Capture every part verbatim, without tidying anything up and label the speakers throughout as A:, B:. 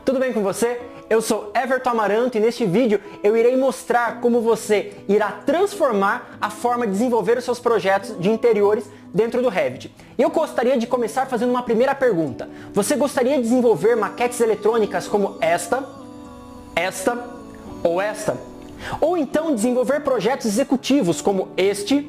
A: Tudo bem com você? Eu sou Everton Amaranto e neste vídeo eu irei mostrar como você irá transformar a forma de desenvolver os seus projetos de interiores dentro do Revit. E eu gostaria de começar fazendo uma primeira pergunta. Você gostaria de desenvolver maquetes eletrônicas como esta, esta ou esta? Ou então desenvolver projetos executivos como este,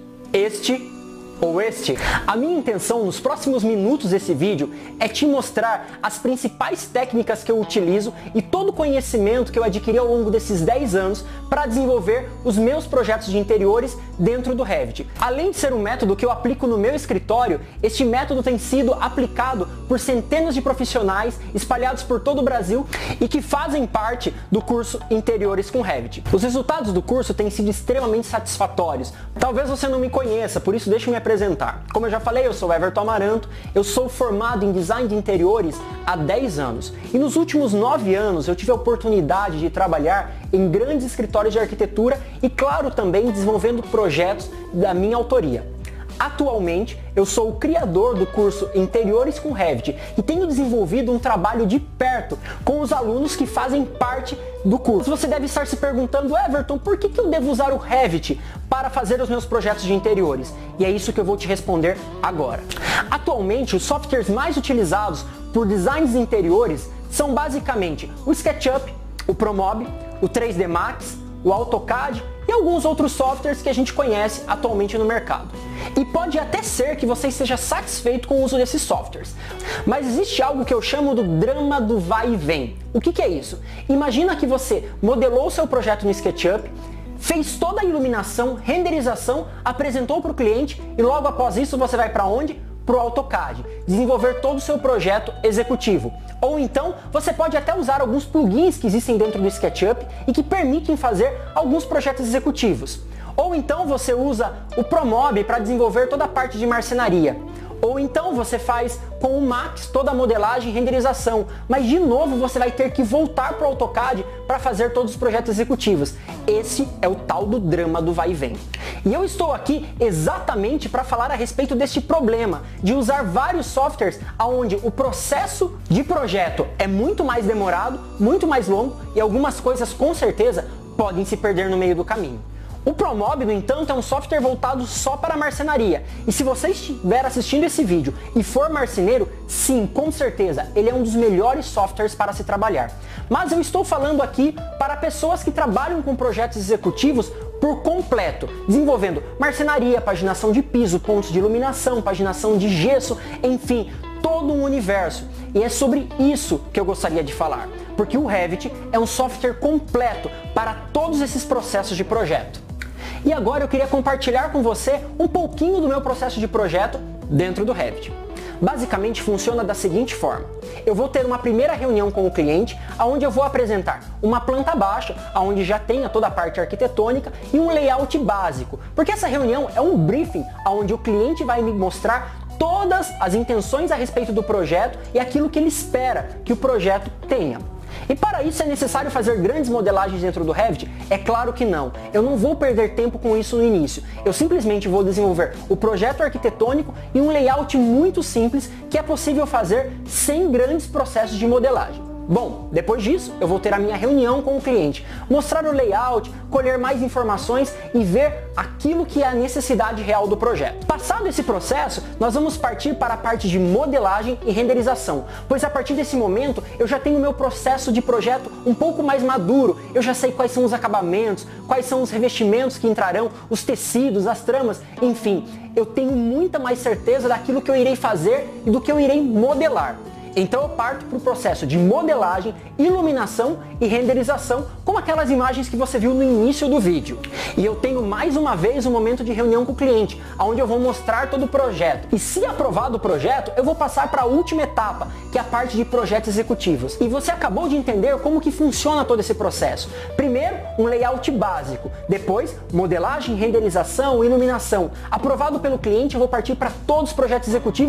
A: este ou este? A minha intenção nos próximos minutos desse vídeo é te mostrar as principais técnicas que eu utilizo e todo o conhecimento que eu adquiri ao longo desses dez anos para desenvolver os meus projetos de interiores dentro do Revit. Além de ser um método que eu aplico no meu escritório, este método tem sido aplicado por centenas de profissionais espalhados por todo o Brasil e que fazem parte do curso Interiores com Revit. Os resultados do curso têm sido extremamente satisfatórios. Talvez você não me conheça, por isso deixe-me apresentar. Como eu já falei, eu sou Everton Amaranto, eu sou formado em design de interiores há dez anos. E nos últimos nove anos eu tive a oportunidade de trabalhar em grandes escritórios de arquitetura e, claro, também desenvolvendo projetos da minha autoria. Atualmente, eu sou o criador do curso Interiores com Revit e tenho desenvolvido um trabalho de perto com os alunos que fazem parte do curso. Você deve estar se perguntando, Everton, por que que eu devo usar o Revit para fazer os meus projetos de interiores? E é isso que eu vou te responder agora. Atualmente, os softwares mais utilizados por designs de interiores são basicamente o SketchUp, o Promob, o três D Max, o AutoCAD e alguns outros softwares que a gente conhece atualmente no mercado. E pode até ser que você esteja satisfeito com o uso desses softwares, mas existe algo que eu chamo do drama do vai e vem. O que que é isso? Imagina que você modelou seu projeto no SketchUp, fez toda a iluminação, renderização, apresentou para o cliente e logo após isso você vai para onde? Para o AutoCAD, desenvolver todo o seu projeto executivo. Ou então, você pode até usar alguns plugins que existem dentro do SketchUp e que permitem fazer alguns projetos executivos. Ou então você usa o Promob para desenvolver toda a parte de marcenaria. Ou então você faz com o Max toda a modelagem e renderização, mas de novo você vai ter que voltar para o AutoCAD para fazer todos os projetos executivos. Esse é o tal do drama do vai e vem. E eu estou aqui exatamente para falar a respeito deste problema, de usar vários softwares onde o processo de projeto é muito mais demorado, muito mais longo e algumas coisas com certeza podem se perder no meio do caminho. O Promob, no entanto, é um software voltado só para a marcenaria. E se você estiver assistindo esse vídeo e for marceneiro, sim, com certeza, ele é um dos melhores softwares para se trabalhar. Mas eu estou falando aqui para pessoas que trabalham com projetos executivos por completo, desenvolvendo marcenaria, paginação de piso, pontos de iluminação, paginação de gesso, enfim, todo um universo. E é sobre isso que eu gostaria de falar, porque o Revit é um software completo para todos esses processos de projeto. E agora eu queria compartilhar com você um pouquinho do meu processo de projeto dentro do Revit. Basicamente funciona da seguinte forma. Eu vou ter uma primeira reunião com o cliente, onde eu vou apresentar uma planta baixa, onde já tenha toda a parte arquitetônica e um layout básico. Porque essa reunião é um briefing, onde o cliente vai me mostrar todas as intenções a respeito do projeto e aquilo que ele espera que o projeto tenha. E para isso é necessário fazer grandes modelagens dentro do Revit? É claro que não. Eu não vou perder tempo com isso no início. Eu simplesmente vou desenvolver o projeto arquitetônico e um layout muito simples que é possível fazer sem grandes processos de modelagem. Bom, depois disso, eu vou ter a minha reunião com o cliente, mostrar o layout, colher mais informações e ver aquilo que é a necessidade real do projeto. Passado esse processo, nós vamos partir para a parte de modelagem e renderização, pois a partir desse momento eu já tenho o meu processo de projeto um pouco mais maduro, eu já sei quais são os acabamentos, quais são os revestimentos que entrarão, os tecidos, as tramas, enfim, eu tenho muita mais certeza daquilo que eu irei fazer e do que eu irei modelar. Então eu parto para o processo de modelagem, iluminação e renderização, como aquelas imagens que você viu no início do vídeo. E eu tenho mais uma vez um momento de reunião com o cliente, onde eu vou mostrar todo o projeto. E se aprovado o projeto, eu vou passar para a última etapa, que é a parte de projetos executivos. E você acabou de entender como que funciona todo esse processo. Primeiro, um layout básico. Depois, modelagem, renderização, iluminação. Aprovado pelo cliente, eu vou partir para todos os projetos executivos,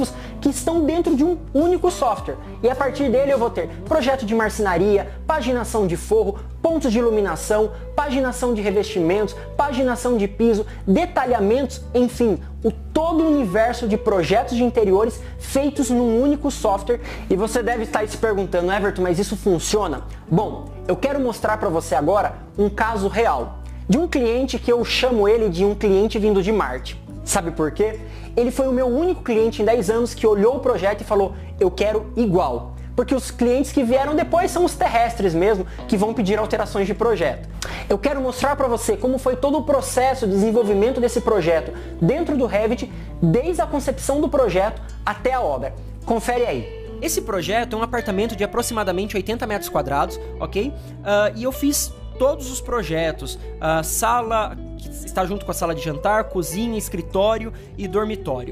A: que estão dentro de um único software. E a partir dele eu vou ter projeto de marcenaria, paginação de forro, pontos de iluminação, paginação de revestimentos, paginação de piso, detalhamentos, enfim, o todo o universo de projetos de interiores feitos num único software. E você deve estar se perguntando, Everton, mas isso funciona? Bom, eu quero mostrar para você agora um caso real de um cliente que eu chamo ele de um cliente vindo de Marte. Sabe por quê? Ele foi o meu único cliente em dez anos que olhou o projeto e falou, eu quero igual. Porque os clientes que vieram depois são os terrestres mesmo, que vão pedir alterações de projeto. Eu quero mostrar para você como foi todo o processo de desenvolvimento desse projeto dentro do Revit, desde a concepção do projeto até a obra. Confere aí.
B: Esse projeto é um apartamento de aproximadamente oitenta metros quadrados, ok? Uh, e eu fiz todos os projetos, a sala que está junto com a sala de jantar, cozinha, escritório e dormitório.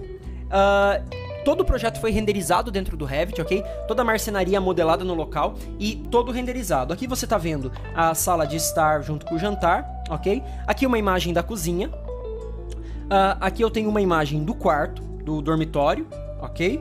B: Uh, todo o projeto foi renderizado dentro do Revit, ok? Toda a marcenaria modelada no local e todo renderizado. Aqui você está vendo a sala de estar junto com o jantar, ok? Aqui uma imagem da cozinha. Uh, aqui eu tenho uma imagem do quarto, do dormitório, ok?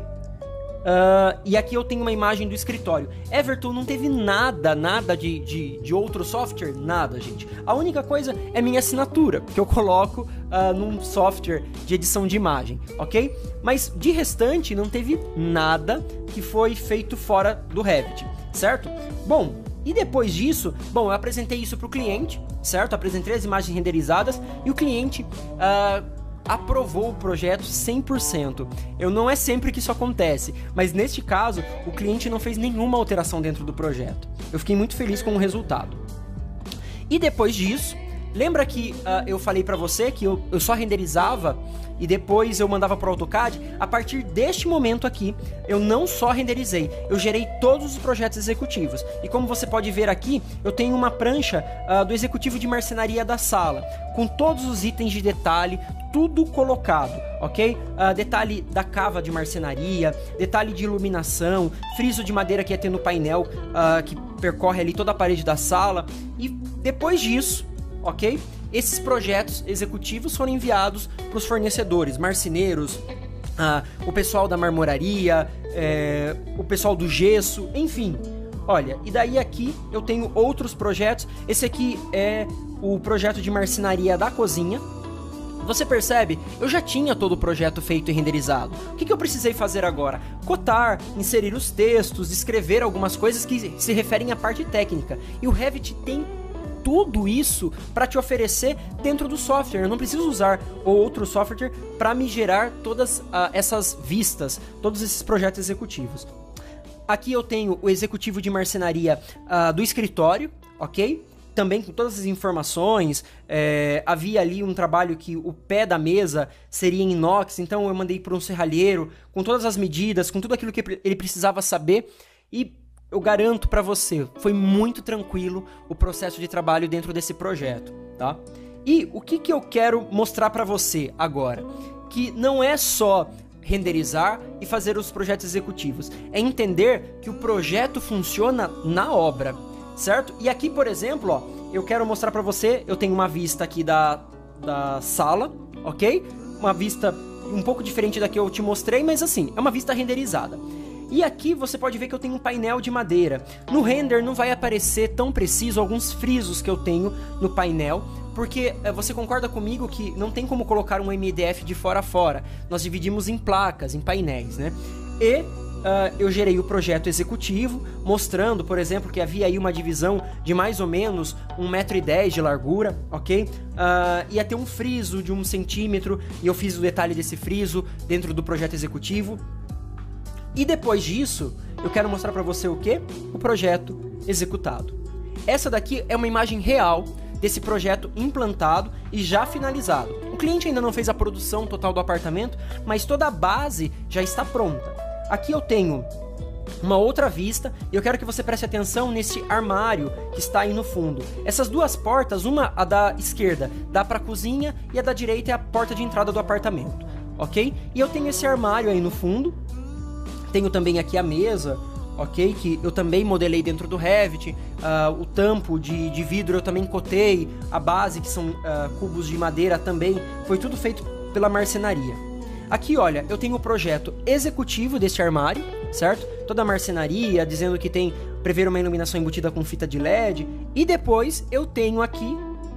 B: Uh, e aqui eu tenho uma imagem do escritório. Everton, não teve nada, nada de, de, de outro software? Nada, gente. A única coisa é minha assinatura, que eu coloco uh, num software de edição de imagem, ok? Mas de restante não teve nada que foi feito fora do Revit, certo? Bom, e depois disso, bom, eu apresentei isso para o cliente, certo? Apresentei as imagens renderizadas e o cliente Uh, aprovou o projeto cem por cento. Eu não é sempre que isso acontece, mas neste caso, o cliente não fez nenhuma alteração dentro do projeto. Eu fiquei muito feliz com o resultado. E depois disso, lembra que uh, eu falei para você que eu, eu só renderizava e depois eu mandava para o AutoCAD? A partir deste momento aqui, eu não só renderizei, eu gerei todos os projetos executivos. E como você pode ver aqui, eu tenho uma prancha uh, do executivo de marcenaria da sala, com todos os itens de detalhe, tudo colocado, ok? Uh, detalhe da cava de marcenaria, detalhe de iluminação, friso de madeira que ia ter no painel uh, que percorre ali toda a parede da sala. E depois disso, ok? Esses projetos executivos foram enviados para os fornecedores, marceneiros, uh, o pessoal da marmoraria, é, o pessoal do gesso, enfim. Olha, e daí aqui eu tenho outros projetos. Esse aqui é o projeto de marcenaria da cozinha. Você percebe? Eu já tinha todo o projeto feito e renderizado. O que, que eu precisei fazer agora? Cotar, inserir os textos, escrever algumas coisas que se referem à parte técnica. E o Revit tem tudo isso para te oferecer dentro do software. Eu não preciso usar outro software para me gerar todas uh, essas vistas, todos esses projetos executivos. Aqui eu tenho o executivo de marcenaria uh, do escritório, ok? Também com todas as informações, é, havia ali um trabalho que o pé da mesa seria em inox, então eu mandei para um serralheiro, com todas as medidas, com tudo aquilo que ele precisava saber, e eu garanto para você, foi muito tranquilo o processo de trabalho dentro desse projeto, tá? E o que, que eu quero mostrar para você agora? Que não é só renderizar e fazer os projetos executivos, é entender que o projeto funciona na obra, certo? E aqui, por exemplo, ó, eu quero mostrar para você, eu tenho uma vista aqui da, da sala, ok? Uma vista um pouco diferente da que eu te mostrei, mas assim, é uma vista renderizada. E aqui você pode ver que eu tenho um painel de madeira. No render não vai aparecer tão preciso alguns frisos que eu tenho no painel, porque é, você concorda comigo que não tem como colocar um M D F de fora a fora. Nós dividimos em placas, em painéis, né? E Uh, eu gerei o projeto executivo, mostrando, por exemplo, que havia aí uma divisão de mais ou menos um metro e dez de largura, ok? Uh, ia ter um friso de um centímetro, e eu fiz o detalhe desse friso dentro do projeto executivo. E depois disso, eu quero mostrar para você o quê? O projeto executado. Essa daqui é uma imagem real desse projeto implantado e já finalizado. O cliente ainda não fez a produção total do apartamento, mas toda a base já está pronta. Aqui eu tenho uma outra vista e eu quero que você preste atenção nesse armário que está aí no fundo. Essas duas portas, uma a da esquerda dá para a cozinha e a da direita é a porta de entrada do apartamento, ok? E eu tenho esse armário aí no fundo, tenho também aqui a mesa, ok? Que eu também modelei dentro do Revit, uh, o tampo de, de vidro eu também cotei, a base que são uh, cubos de madeira também, foi tudo feito pela marcenaria. Aqui, olha, eu tenho o projeto executivo deste armário, certo? Toda a marcenaria, dizendo que tem prever uma iluminação embutida com fita de L E D. E depois eu tenho aqui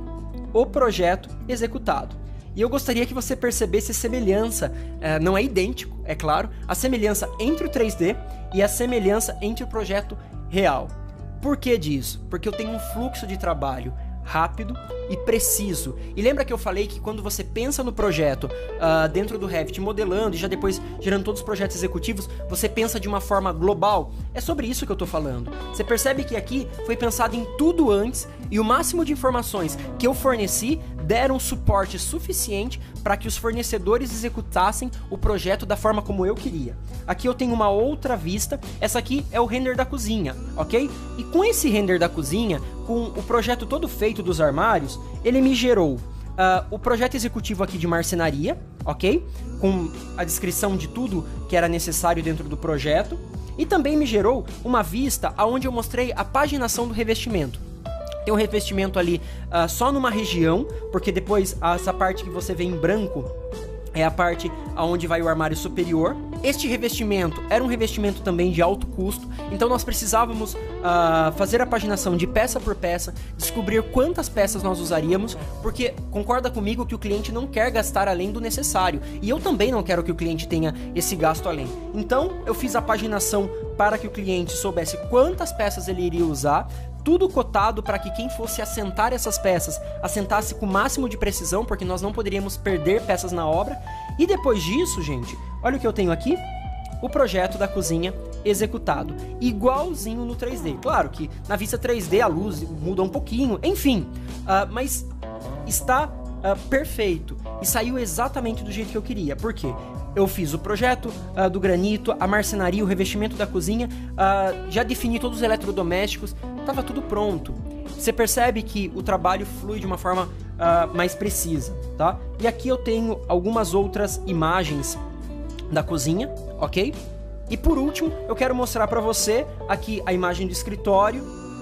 B: o projeto executado. E eu gostaria que você percebesse a semelhança, uh, não é idêntico, é claro, a semelhança entre o três D e a semelhança entre o projeto real. Por que disso? Porque eu tenho um fluxo de trabalho rápido e preciso. E lembra que eu falei que quando você pensa no projeto uh, dentro do Revit, modelando e já depois gerando todos os projetos executivos, você pensa de uma forma global? É sobre isso que eu estou falando. Você percebe que aqui foi pensado em tudo antes e o máximo de informações que eu forneci deram suporte suficiente para que os fornecedores executassem o projeto da forma como eu queria. Aqui eu tenho uma outra vista, essa aqui é o render da cozinha, ok? E com esse render da cozinha, com o projeto todo feito dos armários, ele me gerou uh, o projeto executivo aqui de marcenaria, ok? Com a descrição de tudo que era necessário dentro do projeto. E também me gerou uma vista onde eu mostrei a paginação do revestimento. Tem um revestimento ali uh, só numa região, porque depois essa parte que você vê em branco é a parte onde vai o armário superior. Este revestimento era um revestimento também de alto custo, então nós precisávamos uh, fazer a paginação de peça por peça, descobrir quantas peças nós usaríamos, porque concorda comigo que o cliente não quer gastar além do necessário, e eu também não quero que o cliente tenha esse gasto além. Então eu fiz a paginação para que o cliente soubesse quantas peças ele iria usar, tudo cotado para que quem fosse assentar essas peças assentasse com o máximo de precisão, porque nós não poderíamos perder peças na obra. E depois disso, gente, olha o que eu tenho aqui, o projeto da cozinha executado, igualzinho no três D. Claro que na vista três D a luz muda um pouquinho, enfim, uh, mas está uh, perfeito e saiu exatamente do jeito que eu queria. Por quê? Eu fiz o projeto uh, do granito, a marcenaria, o revestimento da cozinha, uh, já defini todos os eletrodomésticos, estava tudo pronto. Você percebe que o trabalho flui de uma forma uh, mais precisa, tá? E aqui eu tenho algumas outras imagens da cozinha, ok? E por último, eu quero mostrar para você aqui a imagem do escritório,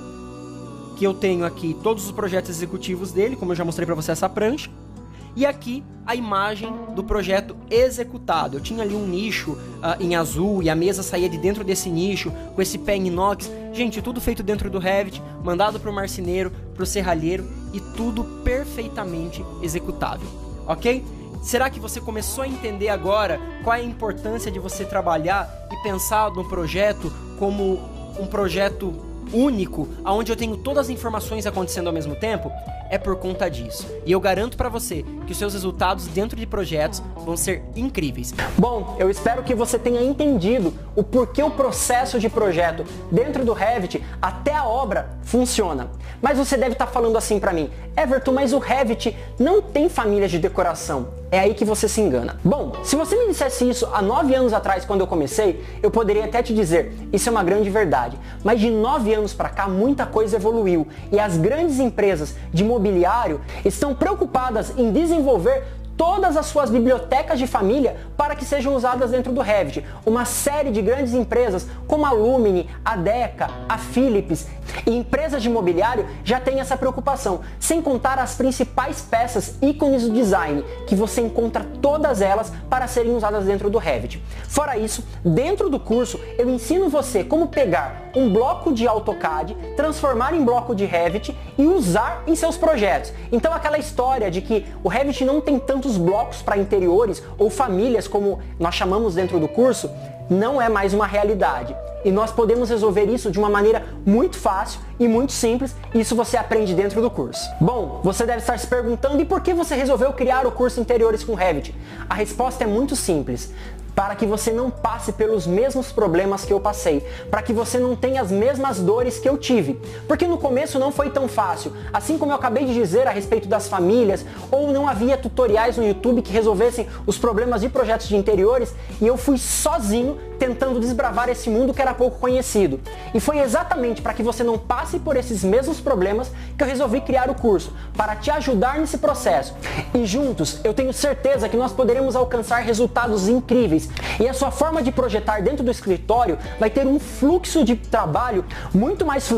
B: que eu tenho aqui todos os projetos executivos dele, como eu já mostrei para você essa prancha. E aqui a imagem do projeto executado. Eu tinha ali um nicho uh, em azul e a mesa saía de dentro desse nicho com esse pé em inox. Gente, tudo feito dentro do Revit, mandado para o marceneiro, para o serralheiro e tudo perfeitamente executável, ok? Será que você começou a entender agora qual é a importância de você trabalhar e pensar no projeto como um projeto único, onde eu tenho todas as informações acontecendo ao mesmo tempo? É por conta disso. E eu garanto para você que os seus resultados dentro de projetos vão ser incríveis.
A: Bom, eu espero que você tenha entendido o porquê o processo de projeto dentro do Revit até a obra funciona. Mas você deve estar falando assim para mim: Everton, mas o Revit não tem famílias de decoração. É aí que você se engana. Bom, se você me dissesse isso há nove anos atrás, quando eu comecei, eu poderia até te dizer, isso é uma grande verdade. Mas de nove anos para cá, muita coisa evoluiu. E as grandes empresas de imobiliário estão preocupadas em desenvolver todas as suas bibliotecas de família para que sejam usadas dentro do Revit. Uma série de grandes empresas como a Lumine, a Deca, a Philips e empresas de imobiliário já têm essa preocupação, sem contar as principais peças ícones do design, que você encontra todas elas para serem usadas dentro do Revit. Fora isso, dentro do curso eu ensino você como pegar um bloco de AutoCAD, transformar em bloco de Revit e usar em seus projetos. Então aquela história de que o Revit não tem tantos blocos para interiores ou famílias como nós chamamos dentro do curso, não é mais uma realidade. E nós podemos resolver isso de uma maneira muito fácil e muito simples, e isso você aprende dentro do curso. Bom, você deve estar se perguntando, e por que você resolveu criar o curso Interiores com Revit? A resposta é muito simples. Para que você não passe pelos mesmos problemas que eu passei, para que você não tenha as mesmas dores que eu tive. Porque no começo não foi tão fácil, assim como eu acabei de dizer a respeito das famílias, ou não havia tutoriais no YouTube que resolvessem os problemas de projetos de interiores, e eu fui sozinho tentando desbravar esse mundo que era pouco conhecido. E foi exatamente para que você não passe por esses mesmos problemas que eu resolvi criar o curso, para te ajudar nesse processo. E juntos, eu tenho certeza que nós poderemos alcançar resultados incríveis. E a sua forma de projetar dentro do escritório vai ter um fluxo de trabalho muito mais fluido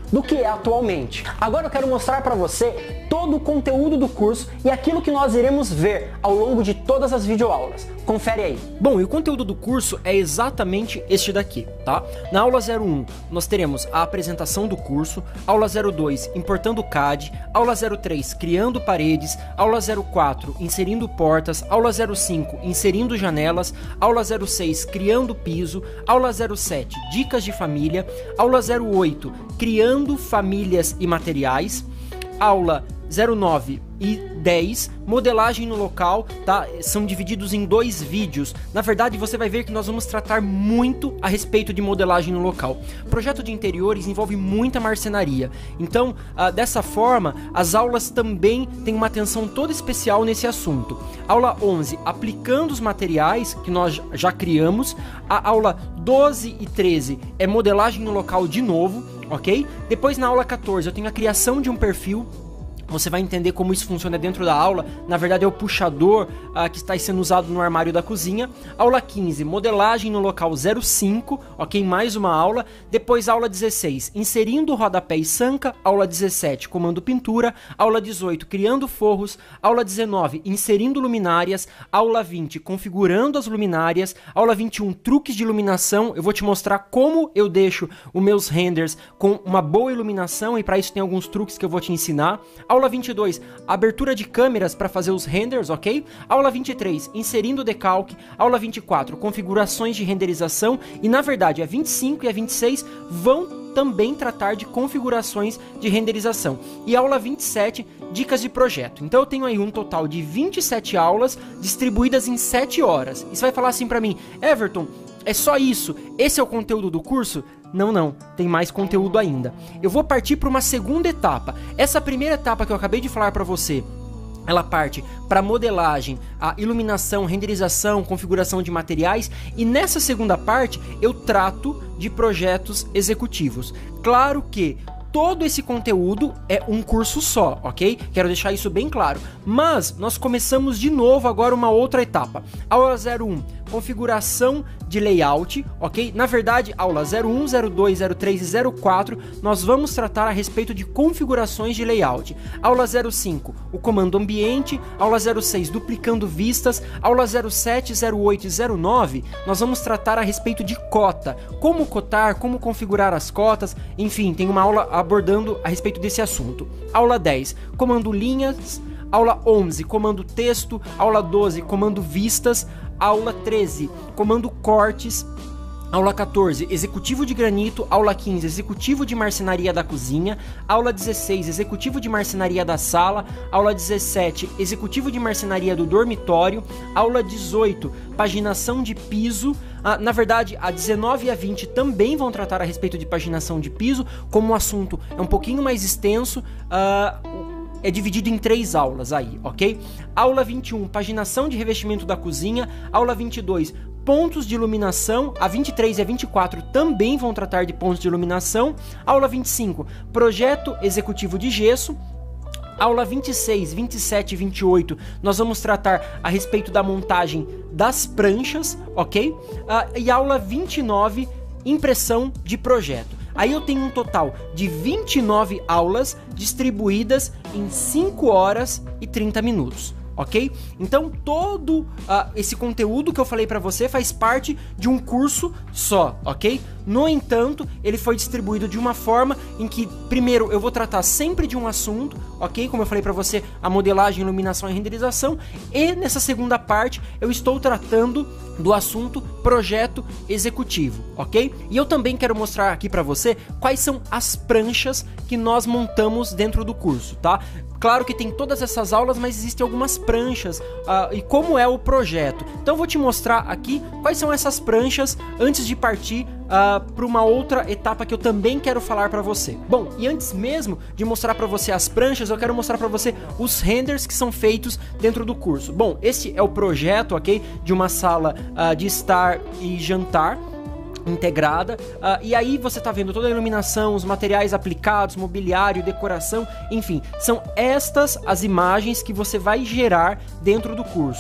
A: do que é atualmente. Agora eu quero mostrar para você todo o conteúdo do curso e aquilo que nós iremos ver ao longo de todas as videoaulas. Confere aí.
B: Bom, e o conteúdo do curso é exatamente este daqui, tá? Na aula zero um, nós teremos a apresentação do curso, aula zero dois, importando C A D, aula zero três, criando paredes, aula zero quatro, inserindo portas, aula zero cinco, inserindo janelas, aula zero seis, criando piso, aula zero sete, dicas de família, aula zero oito, criando famílias e materiais, aula zero nove e dez, modelagem no local, tá? São divididos em dois vídeos. Na verdade, você vai ver que nós vamos tratar muito a respeito de modelagem no local. Projeto de interiores envolve muita marcenaria. Então, ah, dessa forma, as aulas também têm uma atenção toda especial nesse assunto. Aula onze, aplicando os materiais que nós já criamos. A aula doze e treze é modelagem no local de novo, ok? Depois, na aula quatorze, eu tenho a criação de um perfil. Você vai entender como isso funciona dentro da aula. Na verdade é o puxador uh, que está sendo usado no armário da cozinha. Aula quinze, modelagem no local zero cinco, ok? Mais uma aula. Depois aula dezesseis, inserindo rodapé e sanca. Aula dezessete, comando pintura. Aula dezoito, criando forros. Aula dezenove, inserindo luminárias. Aula vinte, configurando as luminárias. Aula vinte e um, truques de iluminação. Eu vou te mostrar como eu deixo os meus renders com uma boa iluminação, e para isso tem alguns truques que eu vou te ensinar. Aula vinte e dois, abertura de câmeras para fazer os renders, ok? Aula vinte e três, inserindo decalque. Aula vinte e quatro, configurações de renderização. E na verdade a vinte e cinco e a vinte e seis vão também tratar de configurações de renderização. E aula vinte e sete, dicas de projeto. Então eu tenho aí um total de vinte e sete aulas distribuídas em sete horas. E você vai falar assim para mim: Everton, é só isso? Esse é o conteúdo do curso? Não, não, tem mais conteúdo ainda. Eu vou partir para uma segunda etapa. Essa primeira etapa que eu acabei de falar para você, ela parte para modelagem, a iluminação, renderização, configuração de materiais, e nessa segunda parte eu trato de projetos executivos. Claro que todo esse conteúdo é um curso só, ok? Quero deixar isso bem claro. Mas nós começamos de novo agora uma outra etapa. Aula zero um, configuração de layout, ok? Na verdade, aula zero um, zero dois, zero três e zero quatro, nós vamos tratar a respeito de configurações de layout. Aula zero cinco, o comando ambiente. Aula zero seis, duplicando vistas. Aula zero sete, zero oito e zero nove, nós vamos tratar a respeito de cota. Como cotar, como configurar as cotas, enfim, tem uma aula abordando a respeito desse assunto. Aula dez, comando linhas. Aula onze, comando texto. Aula doze, comando vistas. Aula treze, comando cortes. Aula quatorze, executivo de granito. Aula quinze, executivo de marcenaria da cozinha. Aula dezesseis, executivo de marcenaria da sala. Aula dezessete, executivo de marcenaria do dormitório. Aula dezoito, paginação de piso. Ah, na verdade, a dezenove e a vinte também vão tratar a respeito de paginação de piso. Como o assunto é um pouquinho mais extenso, ah, é dividido em três aulas aí, ok? Aula vinte e um, paginação de revestimento da cozinha. Aula vinte e dois, pontos de iluminação. A vinte e três e a vinte e quatro também vão tratar de pontos de iluminação. Aula vinte e cinco, projeto executivo de gesso. Aula vinte e seis, vinte e sete e vinte e oito, nós vamos tratar a respeito da montagem das pranchas, ok? Uh, e aula vinte e nove, impressão de projeto. Aí eu tenho um total de vinte e nove aulas distribuídas em cinco horas e trinta minutos. Ok? Então todo uh, esse conteúdo que eu falei para você faz parte de um curso só, ok? No entanto, ele foi distribuído de uma forma em que, primeiro, eu vou tratar sempre de um assunto, ok? Como eu falei para você, a modelagem, iluminação e renderização. E nessa segunda parte, eu estou tratando do assunto projeto executivo, ok? E eu também quero mostrar aqui para você quais são as pranchas que nós montamos dentro do curso, tá? Claro que tem todas essas aulas, mas existem algumas pranchas uh, e como é o projeto. Então eu vou te mostrar aqui quais são essas pranchas antes de partir uh, para uma outra etapa que eu também quero falar para você. Bom, e antes mesmo de mostrar para você as pranchas, eu quero mostrar para você os renders que são feitos dentro do curso. Bom, esse é o projeto, ok? De uma sala uh, de estar e jantar integrada, uh, e aí você tá vendo toda a iluminação, os materiais aplicados, mobiliário, decoração, enfim, são estas as imagens que você vai gerar dentro do curso.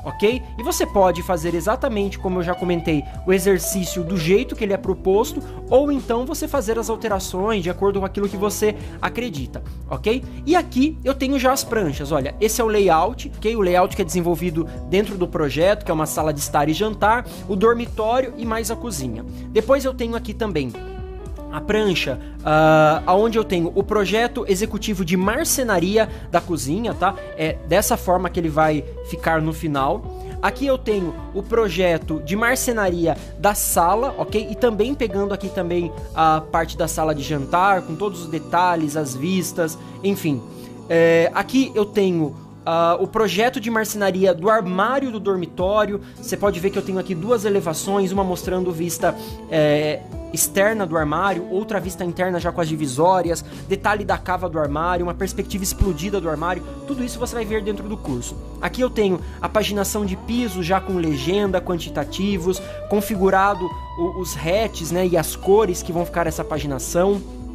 B: ok? E você pode fazer exatamente como eu já comentei, o exercício do jeito que ele é proposto, ou então você fazer as alterações de acordo com aquilo que você acredita, ok? E aqui eu tenho já as pranchas, olha, esse é o layout, ok? O layout que é desenvolvido dentro do projeto, que é uma sala de estar e jantar, o dormitório e mais a cozinha. Depois eu tenho aqui também a prancha, uh, onde eu tenho o projeto executivo de marcenaria da cozinha, tá? É dessa forma que ele vai ficar no final. Aqui eu tenho o projeto de marcenaria da sala, ok? E também pegando aqui também a parte da sala de jantar, com todos os detalhes, as vistas, enfim. É, aqui eu tenho Uh, o projeto de marcenaria do armário do dormitório. Você pode ver que eu tenho aqui duas elevações, uma mostrando vista é, externa do armário, outra vista interna já com as divisórias, detalhe da cava do armário, uma perspectiva explodida do armário. Tudo isso você vai ver dentro do curso. Aqui eu tenho a paginação de piso já com legenda, quantitativos, configurado o, os hatches, né, e as cores que vão ficar essa paginação.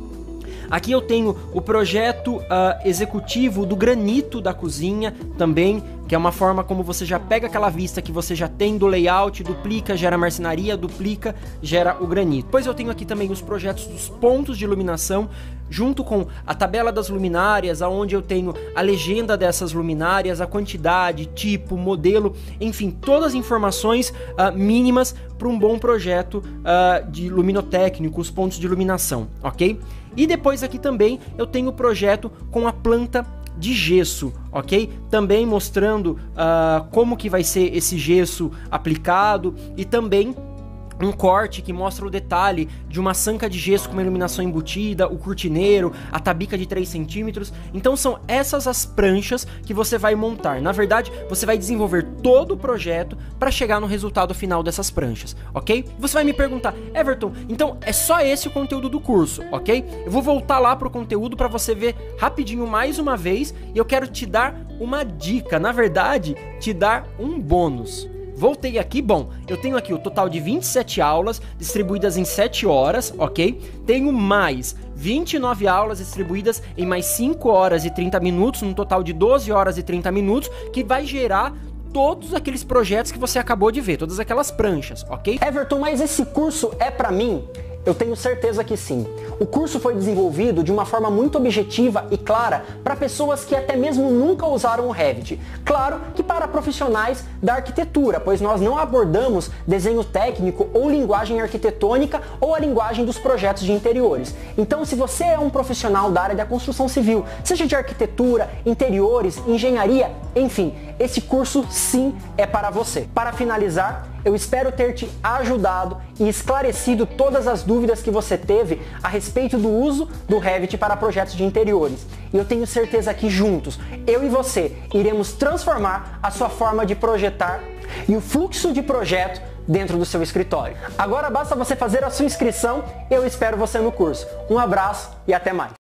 B: Aqui eu tenho o projeto uh, executivo do granito da cozinha também, que é uma forma como você já pega aquela vista que você já tem do layout, duplica, gera marcenaria, duplica, gera o granito. Depois eu tenho aqui também os projetos dos pontos de iluminação, junto com a tabela das luminárias, aonde eu tenho a legenda dessas luminárias, a quantidade, tipo, modelo, enfim, todas as informações uh, mínimas para um bom projeto uh, de luminotécnico, os pontos de iluminação, ok? E depois aqui também eu tenho o projeto com a planta de gesso, ok? Também mostrando uh, como que vai ser esse gesso aplicado e também um corte que mostra o detalhe de uma sanca de gesso com uma iluminação embutida, o cortineiro, a tabica de três centímetros. Então são essas as pranchas que você vai montar. Na verdade, você vai desenvolver todo o projeto para chegar no resultado final dessas pranchas, ok? Você vai me perguntar, Everton, então é só esse o conteúdo do curso, ok? Eu vou voltar lá pro conteúdo para você ver rapidinho mais uma vez e eu quero te dar uma dica, na verdade, te dar um bônus. Voltei aqui, bom, eu tenho aqui o total de vinte e sete aulas distribuídas em sete horas, ok? Tenho mais vinte e nove aulas distribuídas em mais cinco horas e trinta minutos, num total de doze horas e trinta minutos, que vai gerar todos aqueles projetos que você acabou de ver, todas aquelas pranchas, ok?
A: Everton, mas esse curso é pra mim? Eu tenho certeza que sim. O curso foi desenvolvido de uma forma muito objetiva e clara para pessoas que até mesmo nunca usaram o Revit. Claro que para profissionais da arquitetura, pois nós não abordamos desenho técnico ou linguagem arquitetônica ou a linguagem dos projetos de interiores. Então, se você é um profissional da área da construção civil, seja de arquitetura, interiores, engenharia, enfim, esse curso sim é para você. Para finalizar, eu espero ter te ajudado e esclarecido todas as dúvidas que você teve a respeito do uso do Revit para projetos de interiores. E eu tenho certeza que juntos, eu e você, iremos transformar a sua forma de projetar e o fluxo de projeto dentro do seu escritório. Agora basta você fazer a sua inscrição e eu espero você no curso. Um abraço e até mais!